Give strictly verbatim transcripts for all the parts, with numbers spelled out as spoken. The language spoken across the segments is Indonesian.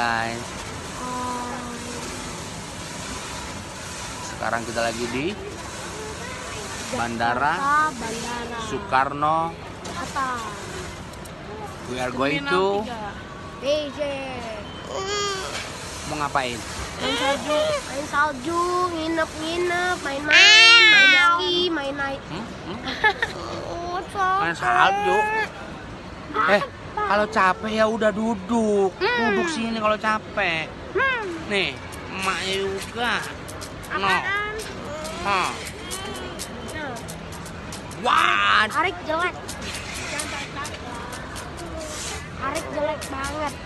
guys. Sekarang kita lagi di Bandara Bandara Soekarno Hatta. We are going to B J. mau ngapain? Main salju, main salju, nginep-nginep, main-main, main ski, main naik. Hmm? Hmm? Oh, Main salju. Eh, kalau capek ya udah duduk. Hmm. Duduk sini kalau capek. Hmm. Nih, emak juga. No. Apaan? Oh. Wah, Arik jelek. Arik jelek banget.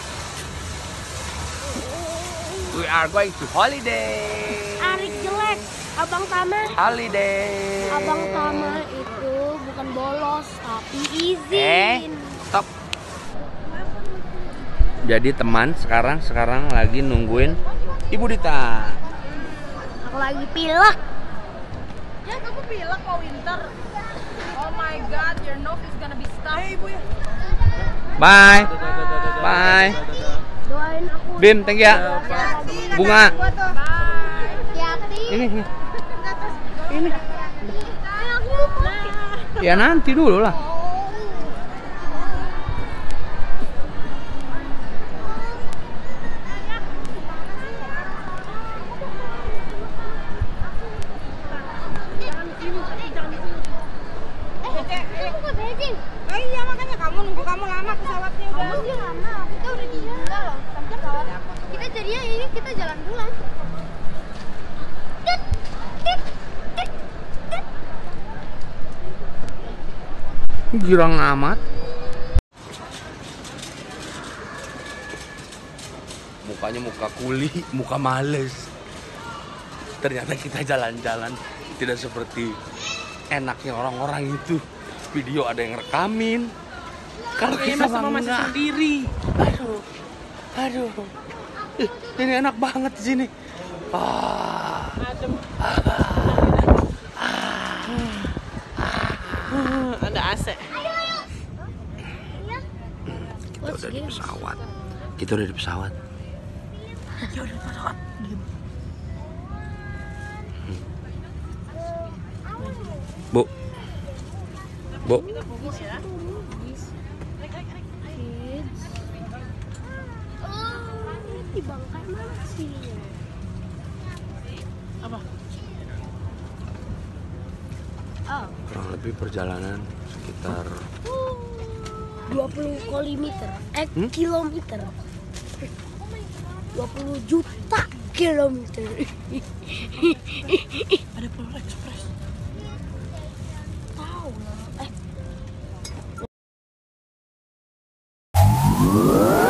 we are going to holiday. Arik jelek. Abang Tama. Holiday. Abang Tama itu bukan bolos tapi izin. Eh, stop. Jadi teman sekarang sekarang lagi nungguin Ibu Dita. Aku lagi pilek. Ya kamu pilek kok winter. Oh my god, your nose is gonna be stuck. Hey, ibu ya. Bye. Bye. Doain aku. Bim, thank you ya. Bunga. Hati-hati. Ini. Ini. Ya nanti dulu lah. Oh iya makanya kamu nunggu kamu lama pesawatnya udah. Kamu sih lama. Kita udah di Junda loh. Sampai pesawat. Kita jadinya ini kita jalan pulang. Girang amat. Mukanya muka kuli, muka males. Ternyata kita jalan-jalan tidak seperti enaknya orang-orang itu. Video ada yang rekamin. Kalau kita mah masih sendiri. Aduh. Aduh. Ih, ini enak banget di sini. Ah. Adem. Ada A C. Kita udah di pesawat. Kita udah di pesawat. Ya udah pesawat. Bu. Bu. Di bangkai mana sih? Apa? Oh, Kurang lebih perjalanan sekitar dua puluh kilometer. Eh, Hmm? kilometer. dua puluh juta kilometer. Ada Polar Express. Tahu lah. Eh.